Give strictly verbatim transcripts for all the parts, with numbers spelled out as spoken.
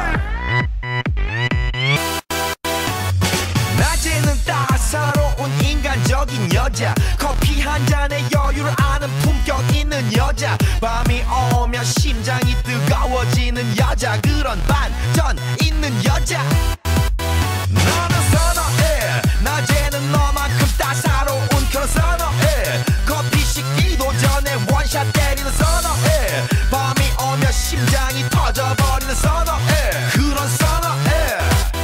낮에는 따사로운 인간적인 여자, 커피 한 잔에 여유를 아는 품격 있는 여자, 밤이 오면 심장이 뜨거워지는 여자, 그런 반전 있는 여자. 너는 선어해, 낮에는 너만큼 따사로운 그런 선어해, 커피 식기도 전에 원샷 때리는 선어해, 밤이 오면 심장이 터져버리는 선어해, 그런 선어해.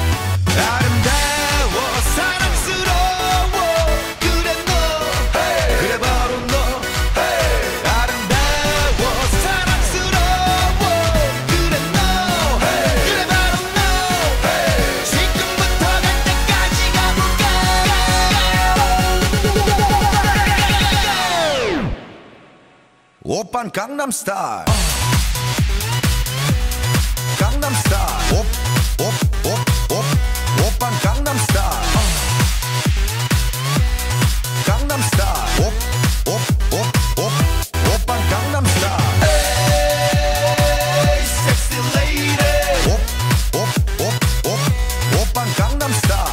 아름다워 사랑스러워 그래 너, hey. 그래 바로 너, hey. 아름다워 사랑스러워 그래 너, hey. 그래 바로 너, hey. 지금부터 갈 때까지 가볼까. 오빤 강남스타일, 강남스타일, 오, 오, 오, 오, 오빤 강남스타일, 강남스타일, 오, 오, 오, 오, 오빤 강남스타일. 에이 섹시 레이디, 오, 오, 오, 오, 오빤 강남스타일.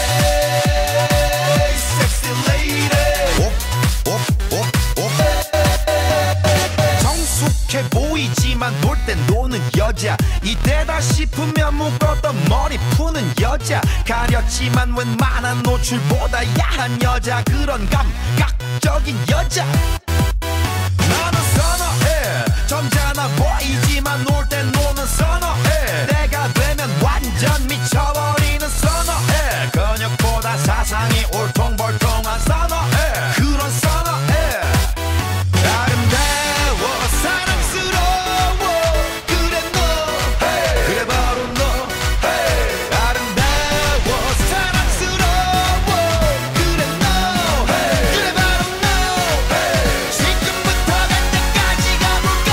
에이 섹시 레이디, 오, 오, 오, 오. 성숙해 보이지만 놀 땐 노는 여자, 이때다 싶으면 묶었던 머리 푸는 여자, 가렸지만 웬만한 노출보다 야한 여자, 그런 감각적인 여자. 나는 선어해, 점잖아 보이지만 놀 땐 노는 선어해, 내가 되면 완전 미쳐버리는 선어해, 근육보다 사상이 울퉁불퉁한 선어해, 그런 선어해. 아름다워 사랑스러워 그래 너, hey. 그래 바로 너, hey. 아름다워 사랑스러워 그래 너, hey. 그래 바로 너, hey. 지금부터 갈 때까지 가볼까.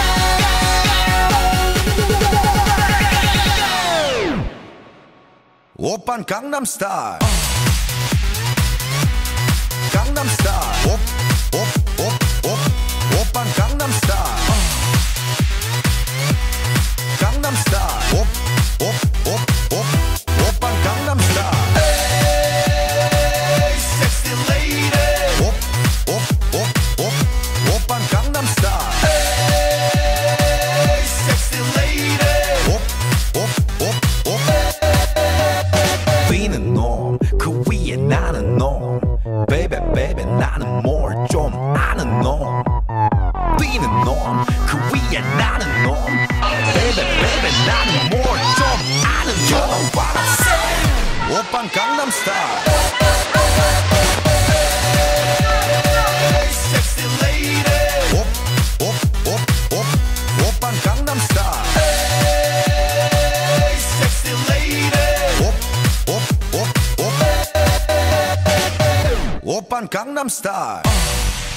오빤 강남스타일, 강남스타일, 오, 오, 오, 오, 오빤 강남스타일, 강남스타일, 오, 오, 오, 오, 오빤 강남스타일. 에이 섹시 레이디, 오, 오, 오, 오, 오빤 강남스타일. 에이 섹시 레이디, 오, 오, 오, 오. 뛰는 놈, 그 위에 나는 놈, 베이베 베이베 나는 뭘 좀 아는 놈, 뛰는 놈, 그 위에 나는 놈, 베이베 베이베 나는 뭘 좀 아는 놈. You know what I'm saying? 오빤 강남스타일. Hey, sexy lady. 오, 오, 오, 오, 오빤 강남스타일. Hey, sexy lady. 오, 오, 오, 오, 오빤 강남스타일.